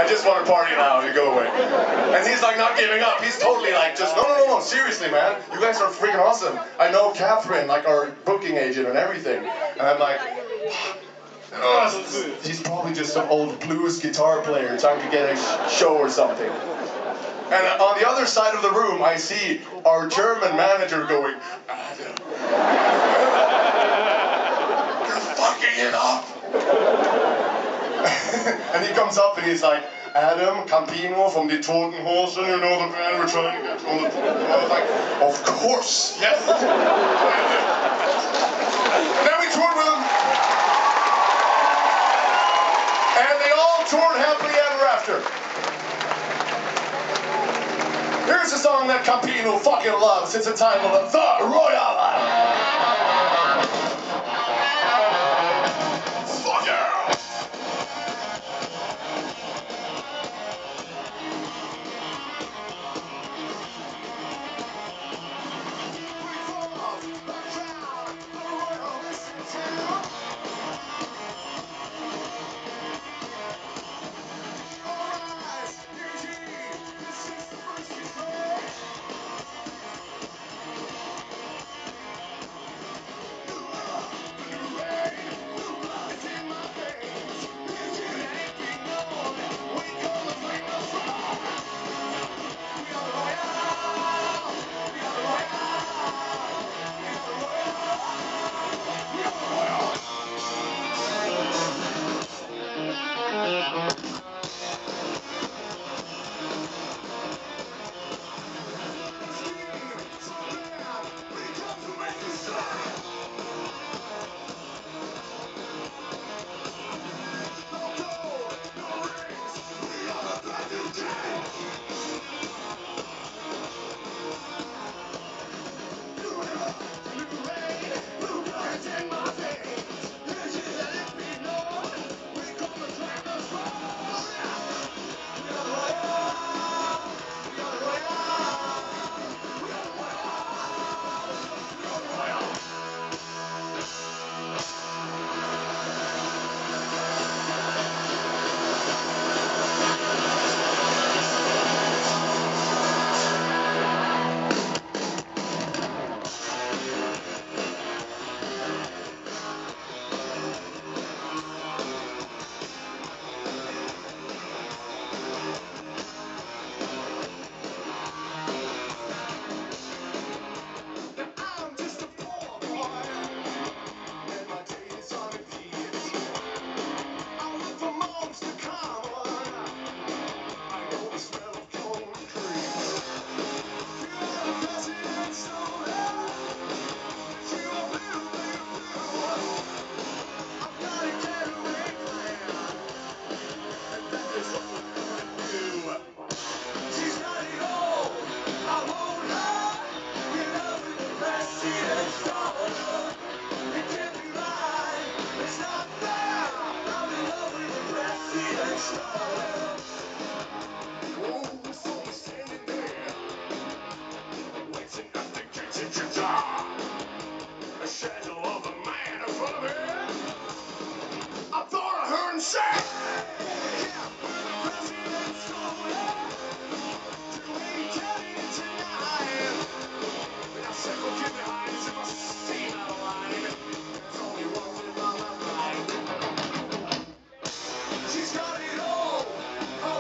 I just want to party now. You go away. And he's like not giving up. He's totally like just no. Seriously, man. You guys are freaking awesome. I know Catherine, like our booking agent and everything. And I'm like, oh, he's probably just some old blues guitar player trying to get a show or something. And on the other side of the room, I see our German manager going, Adam, you're fucking it up. And he comes up and he's like, Adam Campino from the Toten Hosen, you know the band we're trying to get on the tour. I was like, of course, yes. Then we toured with them. And they all toured happily ever after. Here's a song that Campino fucking loves. It's entitled The Royal. Fuck yeah. A shadow of a man in front of me. I thought I heard him say, yeah, the president's going to be telling tonight. And I said, well, get behind as if I see out of line. There's only one thing on my mind. She's got it all.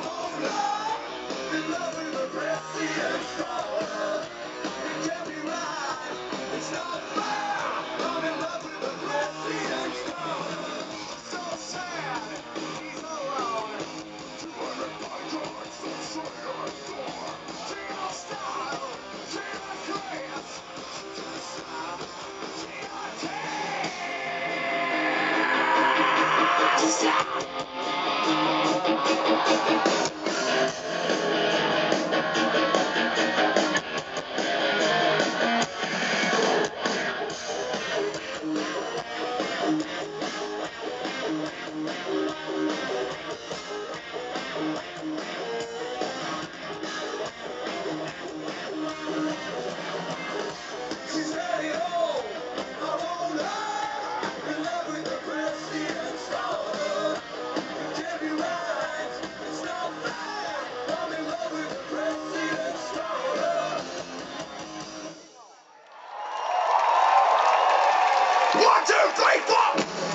1, 2, 3, 4.